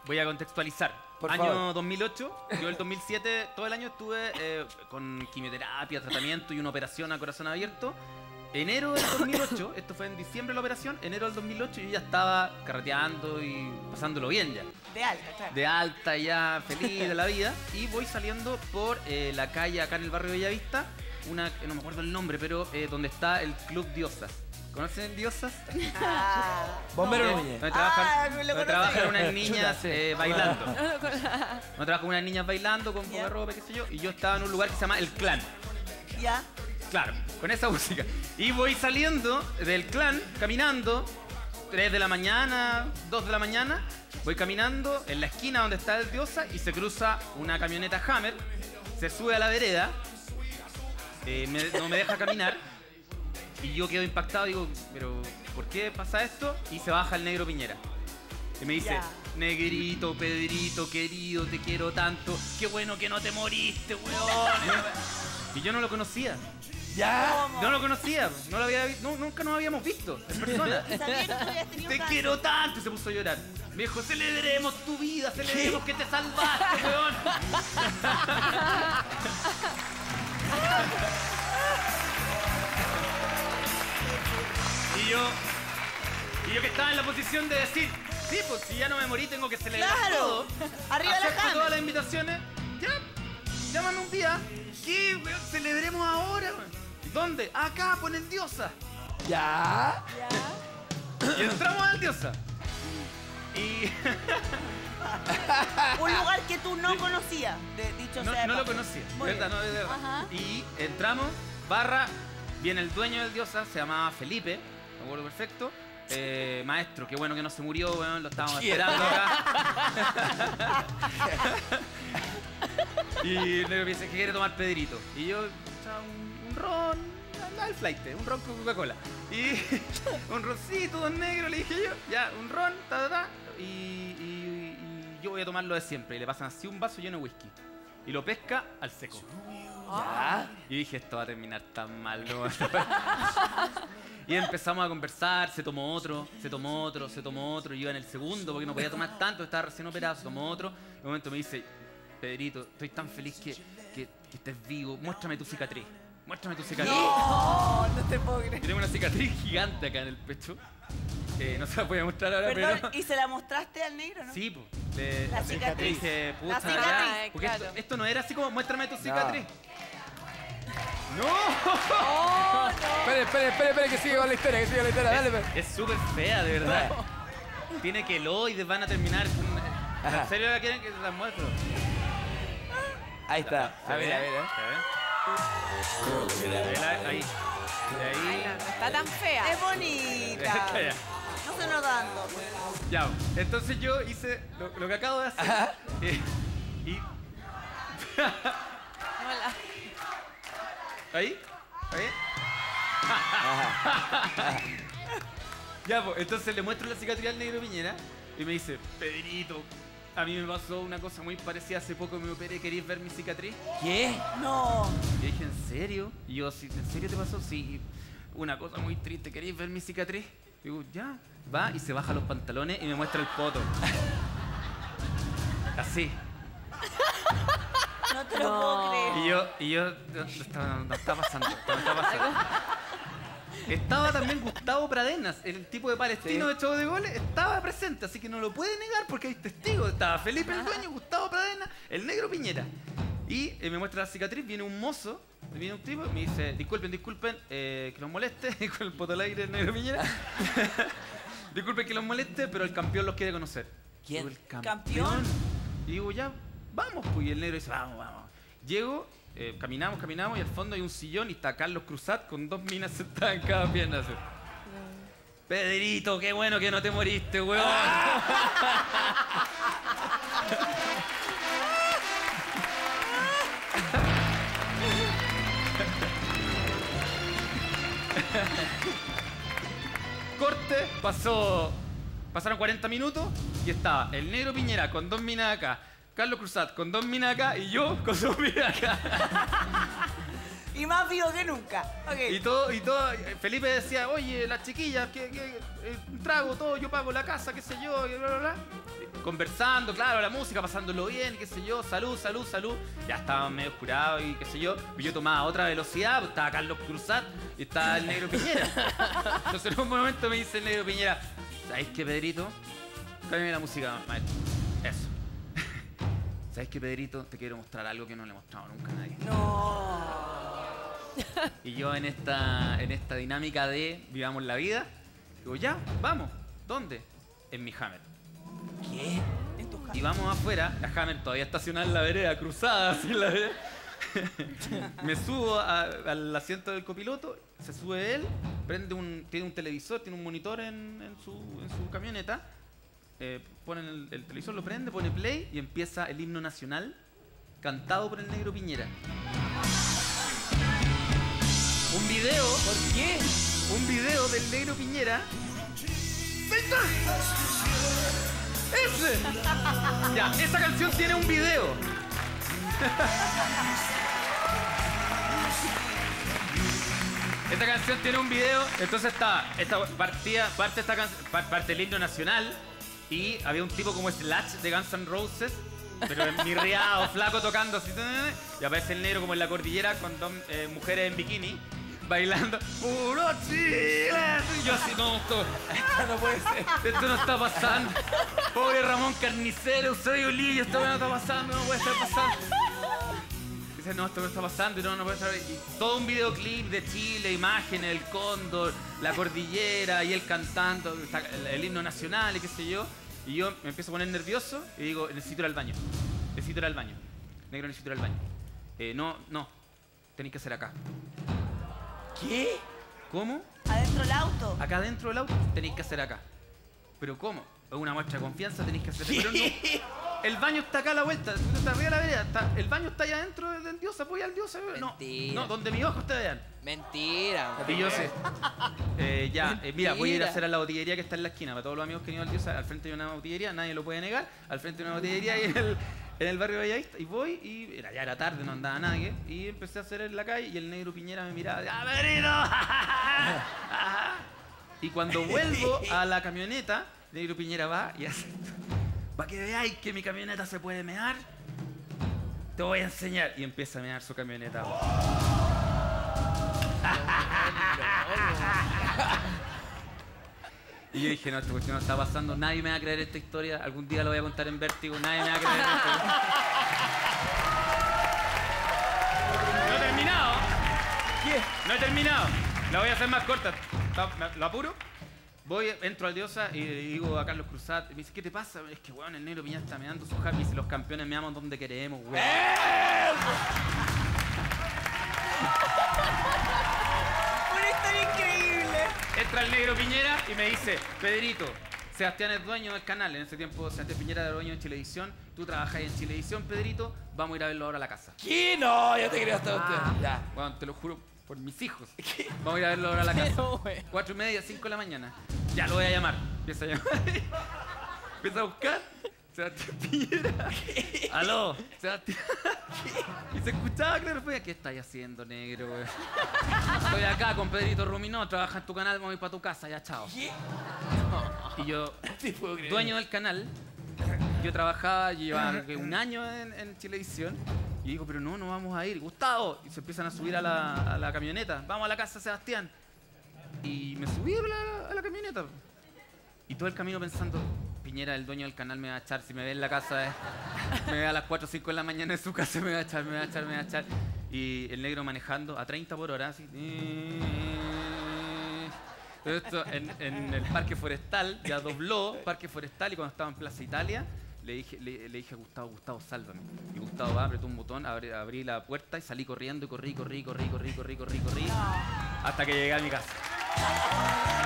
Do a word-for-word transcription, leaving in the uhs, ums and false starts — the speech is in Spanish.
voy a contextualizar. Por Año favor. dos mil ocho, yo el dos mil siete, todo el año estuve eh, con quimioterapia, tratamiento y una operación a corazón abierto. Enero del dos mil ocho, esto fue en diciembre la operación, enero del dos mil ocho yo ya estaba carreteando y pasándolo bien ya. De alta, claro. De alta ya, feliz de la vida. Y voy saliendo por eh, la calle acá en el barrio de Bellavista, una, no me acuerdo el nombre, pero eh, donde está el Club Diosas. ¿Conocen Diosas? Ah, Bombero Eh, Núñez. donde trabajan, Ah, lo donde conocí. trabajan unas niñas Chuta, sí. eh, bailando. Donde trabajan unas niñas bailando con poca Ya. ropa, qué sé yo. Y yo estaba en un lugar que se llama El Clan. ya. Claro, con esa música. Y voy saliendo del Clan, caminando, tres de la mañana, dos de la mañana. Voy caminando en la esquina donde está el Diosa y se cruza una camioneta Hammer, se sube a la vereda, eh, me- no me deja caminar. Y yo quedo impactado, digo, pero ¿por qué pasa esto? Y se baja el negro Piñera. Y me dice, Ya. Negrito, Pedrito, querido, te quiero tanto. Qué bueno que no te moriste, weón. Y yo no lo conocía. ¿Ya? No lo conocía, no lo había vi- no, nunca nos habíamos visto en persona. ¿Y sabían que tú habías tenido Te cáncer? quiero tanto y se puso a llorar. Me dijo, celebremos tu vida, celebremos que te salvaste, weón. Y yo, y yo que estaba en la posición de decir, sí, pues si ya no me morí tengo que celebrar ¡Claro! todo. Arriba la Acepto Hammer. todas las invitaciones. Ya, llámame un día. ¿Qué, weón? Celebremos ahora, weón. ¿Dónde? Acá, ponen Diosa. ¿Ya? Ya. Y entramos al Diosa. Y Un lugar que tú no conocías, de, dicho no, sea de no lo paso. conocía, Muy verdad, bien. no, de verdad. Ajá. Y entramos, barra, viene el dueño del Diosa, se llamaba Felipe, me acuerdo perfecto. Eh, maestro, qué bueno que no se murió, weón, lo estábamos ¿Quién? esperando acá. Y el negro me dice que quiere tomar Pedrito. Y yo, o sea, un, un ron, al flight, un ron con Coca-Cola. Y un roncito, dos negros, le dije yo, ya, un ron, ta, ta, ta. Y, y- y yo voy a tomar lo de siempre. Y le pasan así un vaso lleno de whisky. Y lo pesca al seco. ¿Ya? Y dije, esto va a terminar tan mal, ¿no? Y empezamos a conversar, se tomó otro, se tomó otro, se tomó otro. Yo iba en el segundo porque no podía tomar tanto, estaba recién operado, se tomó otro. En un momento me dice, Pedrito, estoy tan feliz que, que, que estés vivo, muéstrame tu cicatriz. Muéstrame tu cicatriz. No, no te puedo Yo creer. tengo una cicatriz gigante acá en el pecho. Eh, no se la voy a mostrar ahora, Perdón, pero... ¿y se la mostraste al negro, no? Sí, pues. Le, La le cicatriz. dije, La puta, cicatriz. ya, porque Claro. esto, esto no era así como, muéstrame tu cicatriz. ¡No! Oh, no. Espere, espere, espere, espere, que sigue con la historia, que sigue con la historia. Dale, espere. Es súper fea, de verdad. Tiene queloides, van a terminar con... Ajá. ¿En serio la quieren que se las muestro? Ahí está. ¿Se A ver, ve? a ver, ¿eh? ¿Se ve? Ahí. la- Ahí. De ahí. No está tan fea. Es bonita. Ya. No se nos dando. Ya, entonces yo hice lo, lo que acabo de hacer. Ajá. eh, y... Hola. ¿Ahí? ¿Ahí? Ya, pues, entonces le muestro la cicatriz al negro Piñera y me dice, Pedrito, a mí me pasó una cosa muy parecida hace poco, me operé, ¿queréis ver mi cicatriz? ¿Qué? No. Y yo dije, ¿en serio? Y yo, "¿Sí, ¿en serio te pasó? Sí, una cosa muy triste, ¿queréis ver mi cicatriz? Digo, ya, va y se baja los pantalones y me muestra el poto. Así. No te lo No. puedo creer. Y yo, y yo, no, no está, no está pasando, no está pasando. Estaba también Gustavo Pradenas, el tipo de palestino Sí. de Show de Goles, estaba presente, así que no lo puede negar porque hay testigos. Estaba Felipe el dueño, Gustavo Pradenas, el negro Piñera. Y eh, me muestra la cicatriz, viene un mozo, viene un tipo y me dice, disculpen, disculpen, eh, que los moleste, con el poto al aire el negro Piñera. Disculpen que los moleste, pero el campeón los quiere conocer. ¿Quién? Digo, ¿el ¿Campeón? Y digo, ya, vamos, pues. Y el negro dice, vamos, vamos. Llego, eh, caminamos, caminamos, y al fondo hay un sillón y está Carlos Cruzat con dos minas sentadas en cada pierna. Así. Pedrito, qué bueno que no te moriste, weón. Corte, pasó. Pasaron cuarenta minutos y estaba el negro Piñera con dos minas acá, Carlos Cruzat con dos minas acá y yo con dos minas acá. Y más vivo que nunca. Y Ok. todo, y todo, Felipe decía, oye, las chiquillas, que, que, eh, un trago, todo, yo pago la casa, qué sé yo, y bla, bla, bla. Conversando, claro, la música, pasándolo bien, qué sé yo, salud, salud, salud. Ya estaban medio curados y qué sé yo. Y yo tomaba otra velocidad, pues estaba Carlos Cruzat y estaba el Negro Piñera. Entonces en un momento me dice el Negro Piñera, ¿sabéis qué, Pedrito? Cámbiame la música, maestro. Eso. ¿Sabes qué, Pedrito? Te quiero mostrar algo que no le he mostrado nunca a nadie. No. Y yo en esta, en esta dinámica de vivamos la vida, digo, ya, vamos. ¿Dónde? En mi Hammer. ¿Qué? En tu Y vamos afuera, la Hammer todavía estacionada en la vereda, cruzada así en la vereda. Me subo a- al asiento del copiloto, se sube él, prende un, tiene un televisor, tiene un monitor en, en su, en su camioneta. Eh, pone el, el televisor, lo prende, pone play y empieza el himno nacional cantado por el Negro Piñera. Un video, ¿Por qué? un video del Negro Piñera. ¡Ahí está! ¡Ese! Ya, esa canción tiene un video. Esta canción tiene un video, entonces está, esta partida, parte esta can- par- parte el himno nacional y había un tipo como Slash de Guns N' Roses, pero mirriado, flaco, tocando así, y aparece el negro como en la cordillera con dos eh, mujeres en bikini bailando puro Chile. Y yo así, no, esto, Esto no puede ser. esto no está pasando. Pobre Ramón Carnicero, soy Olillo, esto no está pasando, no puede estar pasando. Dice, no, esto no está pasando y no, no puede estar. Y todo un videoclip de Chile, imágenes, el cóndor, la cordillera y él cantando el, el himno nacional y qué sé yo. Y yo me empiezo a poner nervioso y digo, necesito ir al baño. Necesito ir al baño. Negro, necesito ir al baño. Eh, no, no, tenéis que hacer acá. ¿Qué? ¿Cómo? Adentro del auto. Acá dentro del auto tenéis que hacer acá. ¿Pero cómo? Es una muestra de confianza, tenéis que hacer. Pero no. El baño está acá a la vuelta, no está arriba de la vereda. Está, el baño está allá adentro del, del dios, apoya al dios. No, Mentira. no, donde mis ojos te vean. Mentira. Y yo sé. Eh, ya, eh, mira, voy a ir a Mentira. hacer a la botillería que está en la esquina. Para todos los amigos que han ido al dios, al frente hay una botillería, nadie lo puede negar. Al frente hay una botillería ahí en el, en el barrio Bellavista. Y voy, y era, ya era tarde, no andaba nadie. Y empecé a hacer en la calle y el Negro Piñera me miraba, ¡ah, Pedrito! Y cuando vuelvo a la camioneta, el Negro Piñera va y hace esto. Para que veáis que mi camioneta se puede mear, te voy a enseñar. Y empieza a mear su camioneta. Y yo dije, no, esta cuestión no está pasando, nadie me va a creer esta historia, algún día lo voy a contar en Vértigo, nadie me va a creer esto. No he terminado. ¿Qué? No he terminado. La voy a hacer más corta. ¿Lo apuro? Voy, entro al Diosa y le digo a Carlos Cruzat, y me dice, ¿qué te pasa? Es que, weón, el Negro Piñera está meando su happy y los campeones meamos donde queremos, weón. Una historia increíble. Entra el Negro Piñera y me dice, Pedrito, Sebastián es dueño del canal, en ese tiempo Sebastián Piñera era dueño de Chilevisión, tú trabajas en Chilevisión, Pedrito, vamos a ir a verlo ahora a la casa. ¿Qué? No, yo te creo hasta usted. Ya. Bueno, te lo juro por mis hijos. Vamos a ir a verlo ahora a la casa. Pero, güey. Cuatro y media, cinco de la mañana. Ya lo voy a llamar. Empieza a llamar. Empieza a buscar. Sebastián Piñera. Aló, Sebastián. Y se escuchaba, claro, fue, ¿qué estáis haciendo, negro, güey? Estoy acá con Pedrito Ruminó, trabaja en tu canal, me voy para tu casa, ya, chao. ¿Qué? Y yo, Sí puedo creer. dueño del canal, yo trabajaba, llevaba que un año en, en Chilevisión, y digo, pero no, no vamos a ir. Gustavo, y se empiezan a subir a la, a la camioneta, vamos a la casa, Sebastián. Y me subí a la, a la camioneta. Y todo el camino pensando, Piñera, el dueño del canal, me va a echar, si me ve en la casa, eh, me ve a las cuatro o cinco de la mañana en su casa, me va a echar, me va a echar, me va a echar. Y el negro manejando a treinta por hora, así. Todo esto en, en el parque forestal, ya dobló, parque forestal, y cuando estaba en Plaza Italia, le dije, le, le dije a Gustavo, Gustavo, sálvame. Y Gustavo va, apretó un botón, abrí, abrí la puerta y salí corriendo, y corrí, corrí, corrí, corrí, corrí, corrí, corrí, hasta que llegué a mi casa.